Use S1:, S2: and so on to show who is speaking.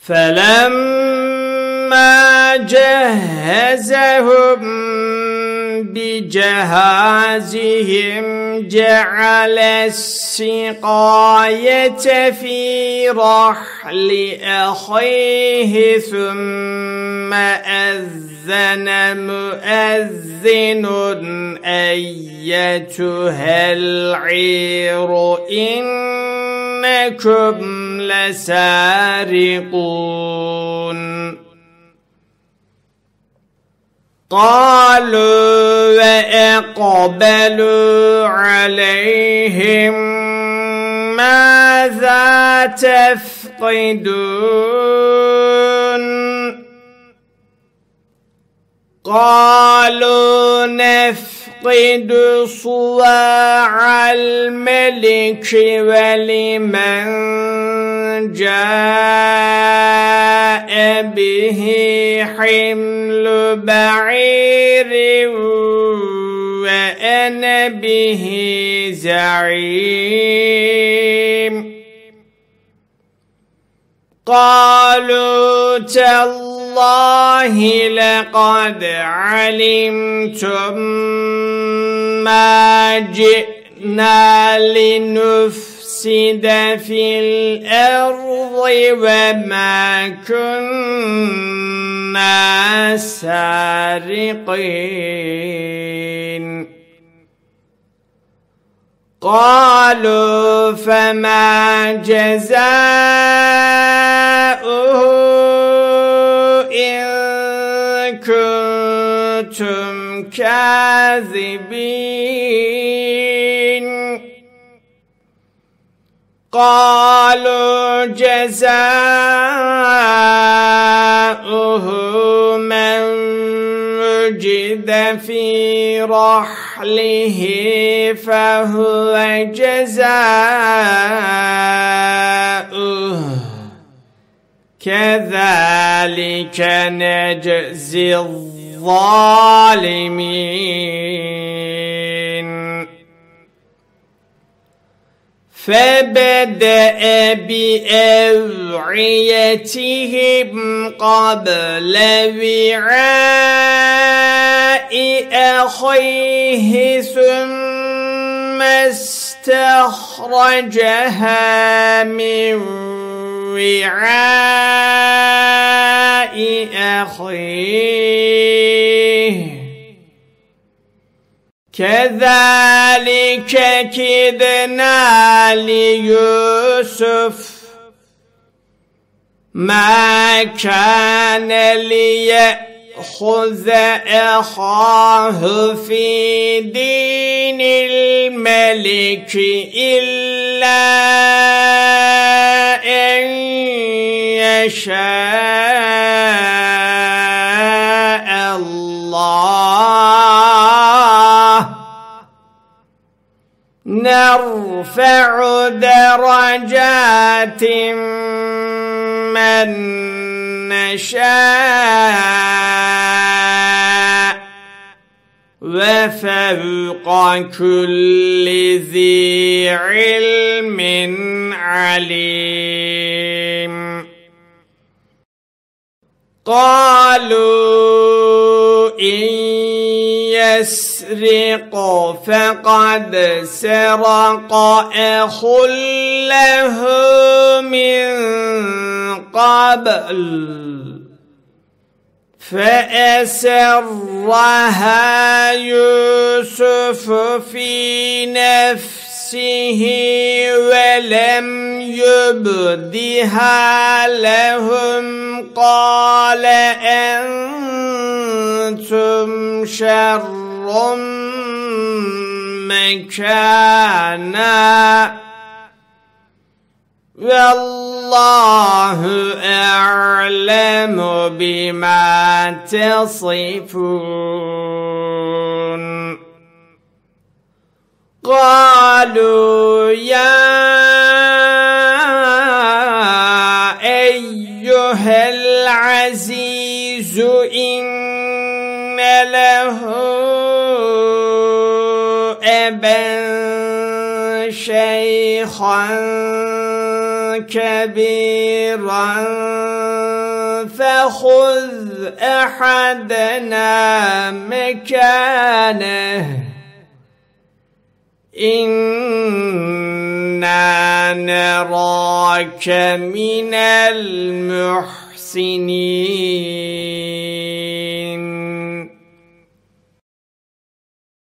S1: فلما جهزهم بجهازهم جعل السقاية في رحل أخيه ثم أذن مؤذن أيتها العير إنكم لسارقون قالوا وأقبلوا عليهم ماذا تفقدون قالوا نفقد صواع الملك ولمن جاء به حمل بعير وأنا به زعيم قالوا تالله لقد علمتم ما جئنا لنفسد في الأرض وما كنا سارقين قالوا فما جزاؤه إن كنتم كاذبين قالوا جزاؤه من وجد في رحله فهو جزاؤه كذلك نجزي الظالمين فبدأ بأوعيتهم قبل وعاء أخيه ثم استخرجها من وعاء أخيه كذلك كدنا ليوسف ما كان ليأخذ أخاه في دين الملك إلا أن يشاء الله نرفع درجات من نشاء وفوق كل ذي علم عليم قالوا إن يسرق فقد سرق أخ له من قبل فأسرها يوسف في نفسه ولم يبدها لهم قال أنتم شر مكانا والله أعلم بما تصفون قالوا يا أيها العزيز إن له أبا شيخا كبيرا فخذ أحدنا مكانه إنا نراك من المحسنين